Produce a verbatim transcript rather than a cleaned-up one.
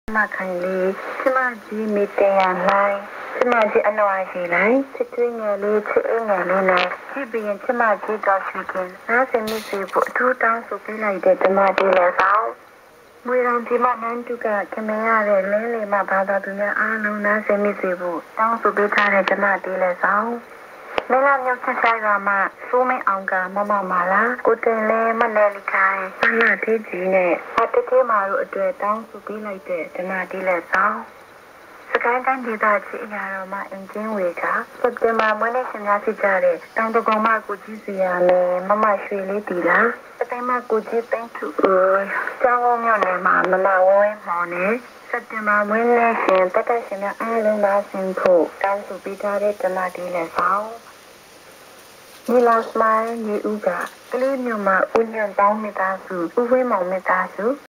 Ma kindly, Simaji meeting online. Simaji annoying line. Sitting a little in a line. He being Simaji gossiping. Nothing missing for two times to be like that. The Madila out. We don't demand to get Kamea Lily, my brother, to your unknown nothing missing. Down to be tired the Madila out. မလာမျိုးချက်ဆိုင်ကမှစိုးမင်းအောင်ကမမမာလာကိုတင်လဲမနယ်လိခိုင်အနာတေးကြီးနဲ့အတတေးမာတို့အတွက်တောင်းဆိုပေးလိုက်တဲ့ဓမ္မတီးလက်ဆောင်စကိုင်းတိုင်းဒေသကြီးအရာတော်မှာအင်ဂျင်ဝေကစက်တင်ဘာမွေးနေ့ရှင်များဖြစ်ကြတဲ့တောင်တကုံမကိုကြီးစီရမယ်မမရွှေလေးတီလာအတိုင်းမကိုကြီးသိန်းသူဦးကျောင်းအောင်မြို့နယ်မှာမမဝဲမော်နဲ့စက်တင်ဘာမွေးနေ့ရှင်တက်တက်ရှင်များအားလုံးပါဆင်ဖို့တောင်းဆိုပေးထားတဲ့ဓမ္မတီးလက်ဆောင်ဒီလစမိုင်းဒီဥကကလေးမျိုးမှာဦးညံတောင်းမိသားစုဦးဝင်းမောင်မိသားစု